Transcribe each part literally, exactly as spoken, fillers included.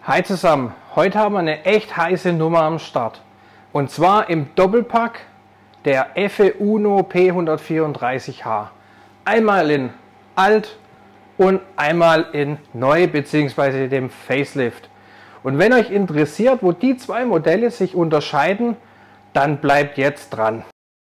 Hi zusammen, heute haben wir eine echt heiße Nummer am Start. Und zwar im Doppelpack der Efe Uno P hundertvierunddreißig H. Einmal in alt und einmal in neu bzw. dem Facelift. Und wenn euch interessiert, wo die zwei Modelle sich unterscheiden, dann bleibt jetzt dran.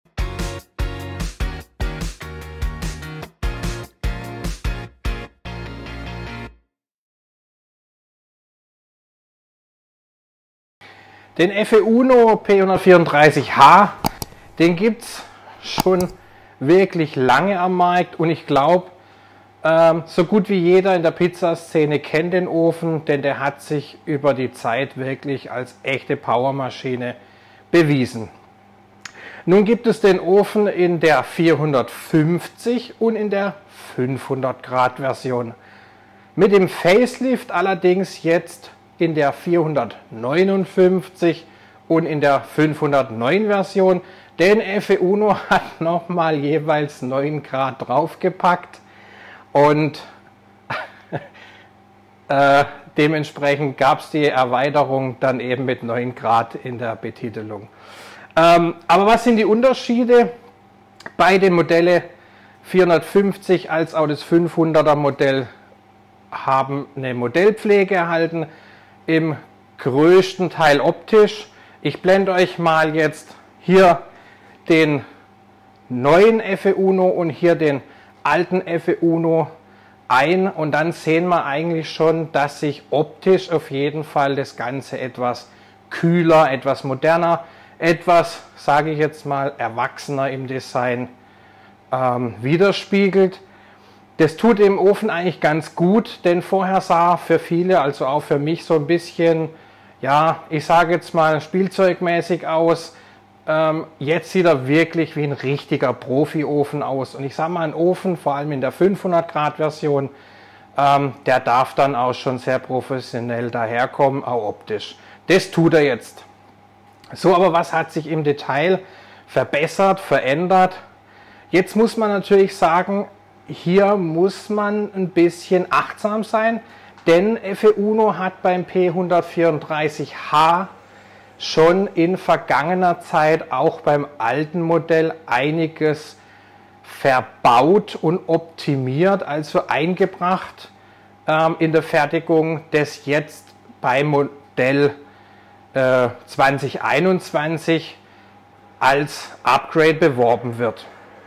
Den Efe Uno P hundertvierunddreißig H, den gibt es schon wirklich lange am Markt und ich glaube, ähm, so gut wie jeder in der Pizzaszene kennt den Ofen, denn der hat sich über die Zeit wirklich als echte Powermaschine bewiesen. Nun gibt es den Ofen in der vierhundertfünfzig und in der fünfhundert Grad Version. Mit dem Facelift allerdings jetzt in der vierhundertneunundfünfzig und in der fünfhundertneun Version. Den Efe Uno hat nochmal jeweils neun Grad draufgepackt und äh, dementsprechend gab es die Erweiterung dann eben mit neun Grad in der Betitelung. Ähm, aber was sind die Unterschiede bei den Modelle vierhundertfünfzig als auch das fünfhunderter Modell? Haben eine Modellpflege erhalten, im größten Teil optisch. Ich blende euch mal jetzt hier den neuen Efe Uno und hier den alten Efe Uno ein und dann sehen wir eigentlich schon, dass sich optisch auf jeden Fall das Ganze etwas kühler, etwas moderner, etwas, sage ich jetzt mal, erwachsener im Design ähm, widerspiegelt. Das tut dem Ofen eigentlich ganz gut, denn vorher sah für viele, also auch für mich, so ein bisschen, ja, ich sage jetzt mal spielzeugmäßig aus. Ähm, jetzt sieht er wirklich wie ein richtiger Profi-Ofen aus. Und ich sage mal, ein Ofen, vor allem in der fünfhundert Grad Version, ähm, der darf dann auch schon sehr professionell daherkommen, auch optisch. Das tut er jetzt. So, aber was hat sich im Detail verbessert, verändert? Jetzt muss man natürlich sagen, hier muss man ein bisschen achtsam sein, denn Efe Uno hat beim P hundertvierunddreißig H schon in vergangener Zeit auch beim alten Modell einiges verbaut und optimiert, also eingebracht ähm, in der Fertigung, das jetzt beim Modell äh, zwanzig einundzwanzig als Upgrade beworben wird.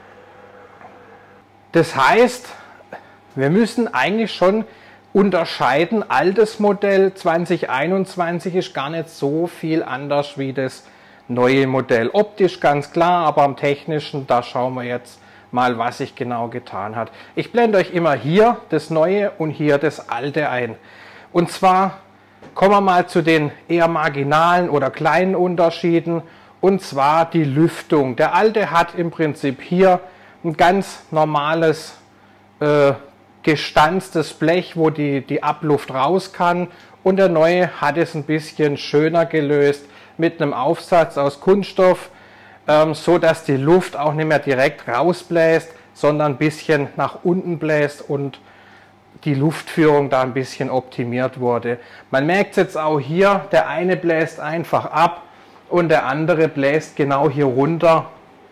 Das heißt, wir müssen eigentlich schon unterscheiden, altes Modell zwanzig einundzwanzig ist gar nicht so viel anders wie das neue Modell. Optisch ganz klar, aber am technischen, da schauen wir jetzt mal, was sich genau getan hat. Ich blende euch immer hier das neue und hier das alte ein. Und zwar kommen wir mal zu den eher marginalen oder kleinen Unterschieden, und zwar die Lüftung. Der alte hat im Prinzip hier ein ganz normales äh, gestanztes Blech, wo die, die Abluft raus kann, und der neue hat es ein bisschen schöner gelöst mit einem Aufsatz aus Kunststoff, ähm, so dass die Luft auch nicht mehr direkt rausbläst, sondern ein bisschen nach unten bläst und die Luftführung da ein bisschen optimiert wurde. Man merkt es jetzt auch hier, der eine bläst einfach ab und der andere bläst genau hier runter.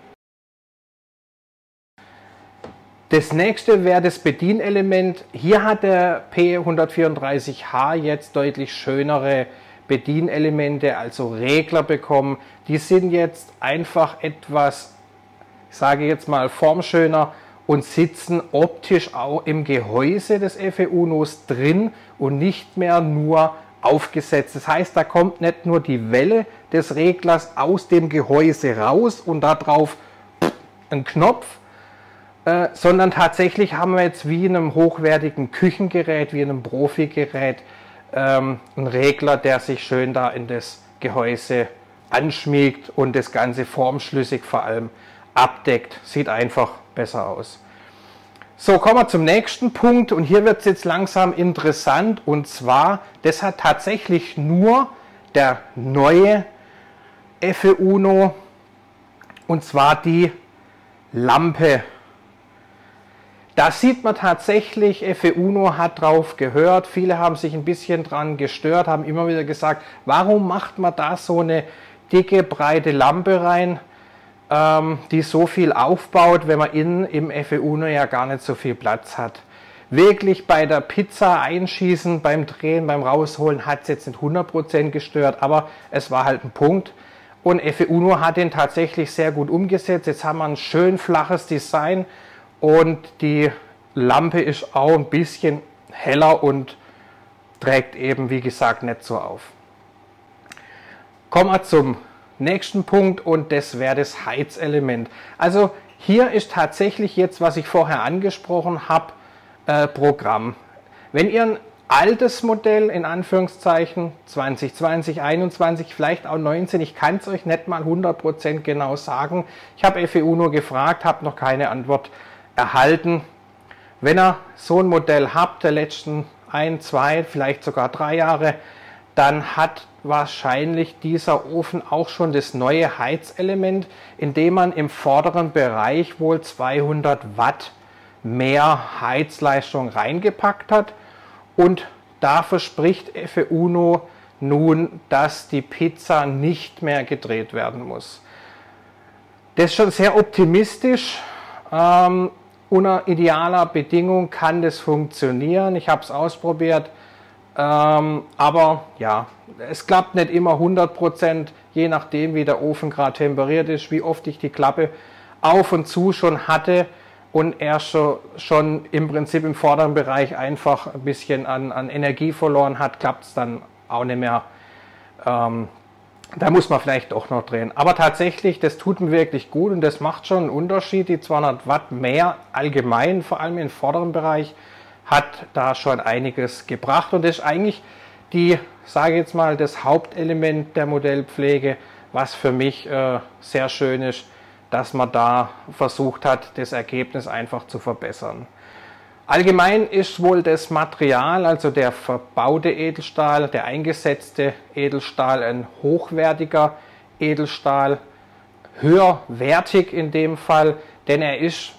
Das nächste wäre das Bedienelement. Hier hat der P hundertvierunddreißig H jetzt deutlich schönere Bedienelemente, also Regler bekommen. Die sind jetzt einfach etwas, ich sage jetzt mal, formschöner und sitzen optisch auch im Gehäuse des Efe Unos drin und nicht mehr nur aufgesetzt. Das heißt, da kommt nicht nur die Welle des Reglers aus dem Gehäuse raus und da drauf ein Knopf, Äh, sondern tatsächlich haben wir jetzt wie in einem hochwertigen Küchengerät, wie in einem Profi-Gerät, ähm, einen Regler, der sich schön da in das Gehäuse anschmiegt und das Ganze formschlüssig vor allem abdeckt. Sieht einfach besser aus. So, kommen wir zum nächsten Punkt und hier wird es jetzt langsam interessant, und zwar, das hat tatsächlich nur der neue Efe Uno, und zwar die Lampe. Da sieht man tatsächlich, F E Uno hat drauf gehört. Viele haben sich ein bisschen dran gestört, haben immer wieder gesagt, warum macht man da so eine dicke, breite Lampe rein, ähm, die so viel aufbaut, wenn man innen im F E Uno ja gar nicht so viel Platz hat. Wirklich bei der Pizza einschießen, beim Drehen, beim Rausholen hat es jetzt nicht hundert Prozent gestört, aber es war halt ein Punkt. Und F E Uno hat den tatsächlich sehr gut umgesetzt. Jetzt haben wir ein schön flaches Design und die Lampe ist auch ein bisschen heller und trägt eben, wie gesagt, nicht so auf. Kommen wir zum nächsten Punkt und das wäre das Heizelement. Also hier ist tatsächlich jetzt, was ich vorher angesprochen habe, äh, Programm. Wenn ihr ein altes Modell, in Anführungszeichen, zwanzig zwanzig, einundzwanzig, vielleicht auch neunzehn, ich kann es euch nicht mal hundert Prozent genau sagen. Ich habe F E Uno gefragt, habe noch keine Antwort erhalten. Wenn ihr so ein Modell habt, der letzten ein, zwei, vielleicht sogar drei Jahre, dann hat wahrscheinlich dieser Ofen auch schon das neue Heizelement, indem man im vorderen Bereich wohl zweihundert Watt mehr Heizleistung reingepackt hat. Und da verspricht F E Uno nun, dass die Pizza nicht mehr gedreht werden muss. Das ist schon sehr optimistisch. Ähm, unter idealer Bedingung kann das funktionieren. Ich habe es ausprobiert. Ähm, aber ja, es klappt nicht immer hundert Prozent, je nachdem wie der Ofen gerade temperiert ist, wie oft ich die Klappe auf und zu schon hatte. Und er schon, schon im Prinzip im vorderen Bereich einfach ein bisschen an, an Energie verloren hat, klappt es dann auch nicht mehr. Ähm, da muss man vielleicht doch noch drehen. Aber tatsächlich, das tut mir wirklich gut und das macht schon einen Unterschied. Die zweihundert Watt mehr allgemein, vor allem im vorderen Bereich, hat da schon einiges gebracht. Und das ist eigentlich die, sage ich jetzt mal, das Hauptelement der Modellpflege, was für mich äh, sehr schön ist, dass man da versucht hat, das Ergebnis einfach zu verbessern. Allgemein ist wohl das Material, also der verbaute Edelstahl, der eingesetzte Edelstahl, ein hochwertiger Edelstahl, höherwertig in dem Fall, denn er ist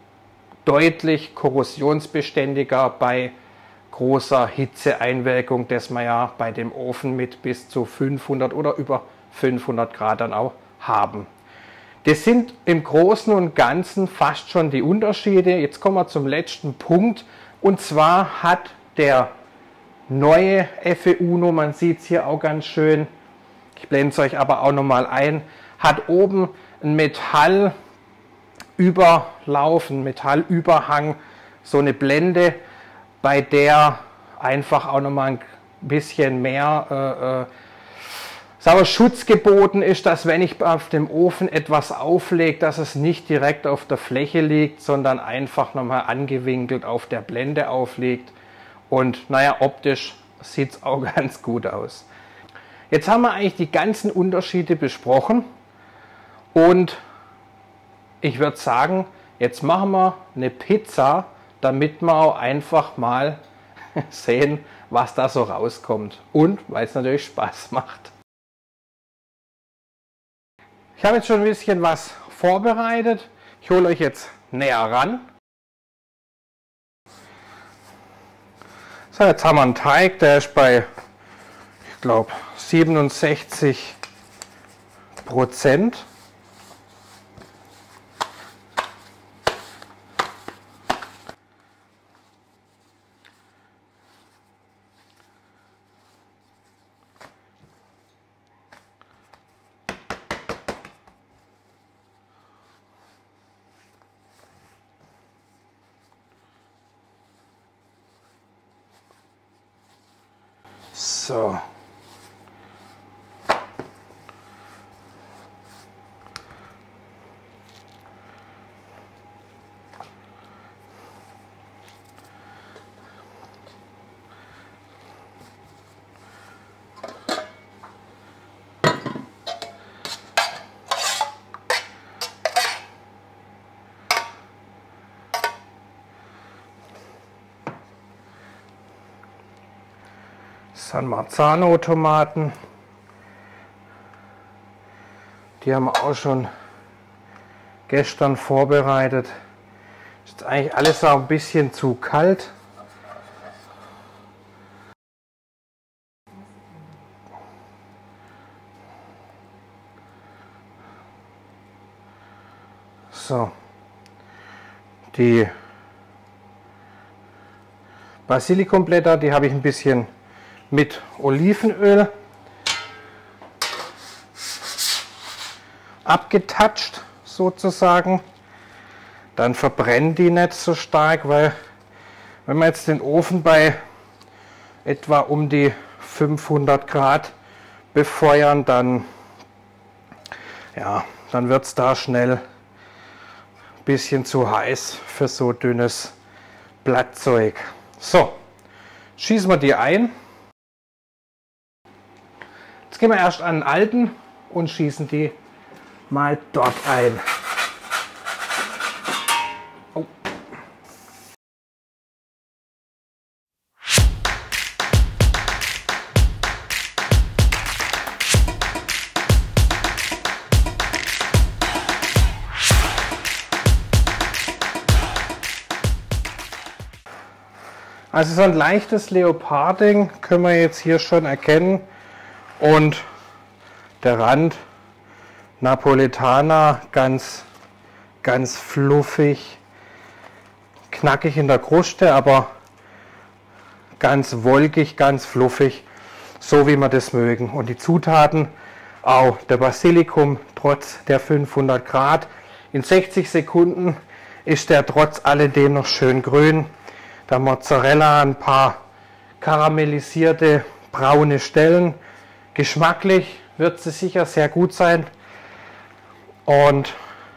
deutlich korrosionsbeständiger bei großer Hitzeeinwirkung, das wir ja bei dem Ofen mit bis zu fünfhundert oder über fünfhundert Grad dann auch haben. Das sind im Großen und Ganzen fast schon die Unterschiede. Jetzt kommen wir zum letzten Punkt. Und zwar hat der neue F E Uno, man sieht es hier auch ganz schön, ich blende es euch aber auch nochmal ein, hat oben einen Metallüberlauf, einen Metallüberhang, so eine Blende, bei der einfach auch nochmal ein bisschen mehr äh, äh, Sauer Schutz geboten ist, dass wenn ich auf dem Ofen etwas auflege, dass es nicht direkt auf der Fläche liegt, sondern einfach nochmal angewinkelt auf der Blende aufliegt. Und naja, optisch sieht es auch ganz gut aus. Jetzt haben wir eigentlich die ganzen Unterschiede besprochen und ich würde sagen, jetzt machen wir eine Pizza, damit wir auch einfach mal sehen, was da so rauskommt und weil es natürlich Spaß macht. Ich habe jetzt schon ein bisschen was vorbereitet. Ich hole euch jetzt näher ran. So, jetzt haben wir einen Teig, der ist bei, ich glaube, siebenundsechzig Prozent. So. San Marzano-Tomaten. Die haben wir auch schon gestern vorbereitet. Ist jetzt eigentlich alles auch ein bisschen zu kalt. So, die Basilikumblätter, die habe ich ein bisschen mit Olivenöl abgetatscht sozusagen. Dann verbrennen die nicht so stark, weil wenn wir jetzt den Ofen bei etwa um die fünfhundert Grad befeuern, dann, ja, dann wird es da schnell ein bisschen zu heiß für so dünnes Blattzeug. So, schießen wir die ein. Jetzt gehen wir erst an den alten und schießen die mal dort ein. Oh. Also so ein leichtes Leoparding können wir jetzt hier schon erkennen und der Rand Napolitaner ganz, ganz fluffig, knackig in der Kruste, aber ganz wolkig, ganz fluffig, so wie wir das mögen. Und die Zutaten, auch der Basilikum, trotz der fünfhundert Grad, in sechzig Sekunden ist der trotz alledem noch schön grün. Der Mozzarella, ein paar karamellisierte braune Stellen. Geschmacklich wird sie sicher sehr gut sein. Und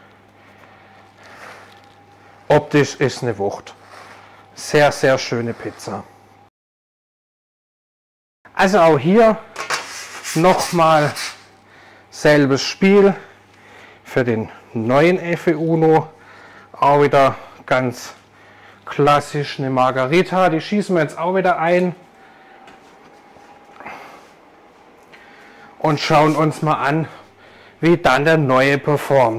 optisch ist eine Wucht. Sehr, sehr schöne Pizza. Also auch hier nochmal selbes Spiel für den neuen F E Uno. Auch wieder ganz klassisch eine Margarita, die schießen wir jetzt auch wieder ein und schauen uns mal an, wie dann der neue performt.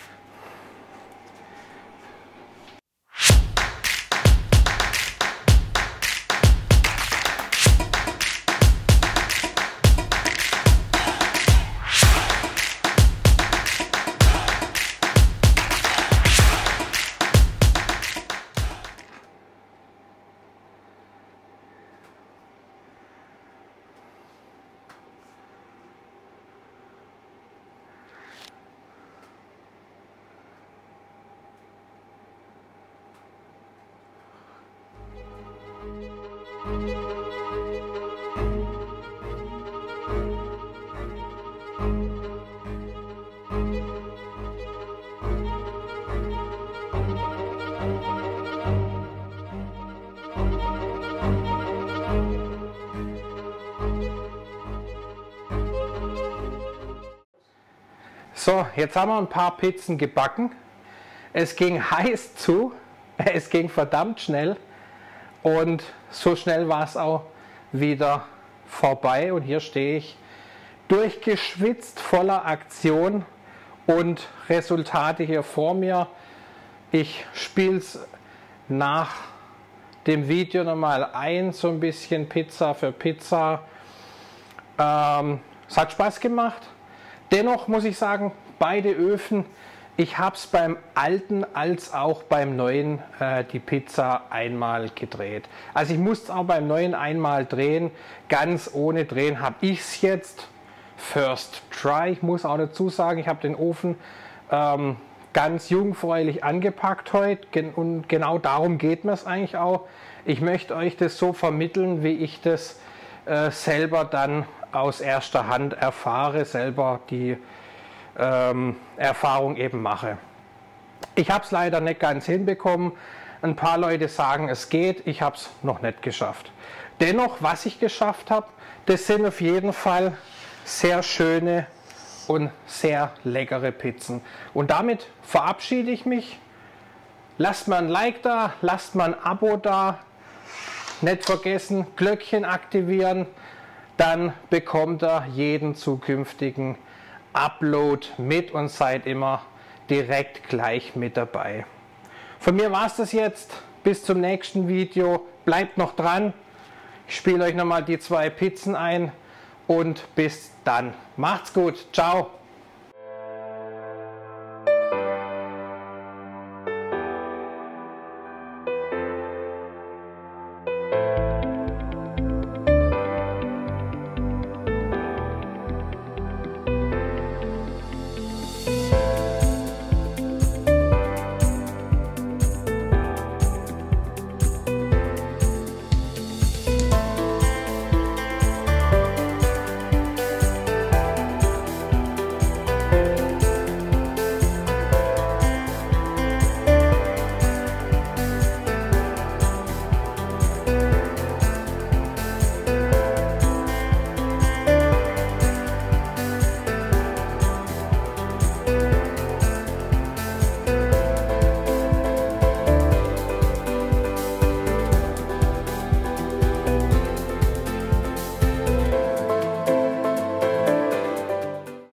So, jetzt haben wir ein paar Pizzen gebacken. Es ging heiß zu, es ging verdammt schnell und so schnell war es auch wieder vorbei. Und hier stehe ich durchgeschwitzt, voller Aktion und Resultate hier vor mir. Ich spiele es nach dem Video nochmal ein, so ein bisschen Pizza für Pizza. Ähm, es hat Spaß gemacht. Dennoch muss ich sagen, beide Öfen, ich habe es beim alten als auch beim neuen äh, die Pizza einmal gedreht. Also ich musste es auch beim neuen einmal drehen, ganz ohne Drehen habe ich es jetzt first try. Ich muss auch dazu sagen, ich habe den Ofen ähm, ganz jungfräulich angepackt heute und genau darum geht mir es eigentlich auch. Ich möchte euch das so vermitteln, wie ich das äh, selber dann aus erster Hand erfahre, selber die ähm, Erfahrung eben mache. Ich habe es leider nicht ganz hinbekommen. Ein paar Leute sagen, es geht. Ich habe es noch nicht geschafft. Dennoch, was ich geschafft habe, das sind auf jeden Fall sehr schöne und sehr leckere Pizzen. Und damit verabschiede ich mich. Lasst mal ein Like da, lasst mal ein Abo da. Nicht vergessen, Glöckchen aktivieren. Dann bekommt ihr jeden zukünftigen Upload mit und seid immer direkt gleich mit dabei. Von mir war es das jetzt. Bis zum nächsten Video. Bleibt noch dran. Ich spiele euch nochmal die zwei Pizzen ein und bis dann. Macht's gut. Ciao.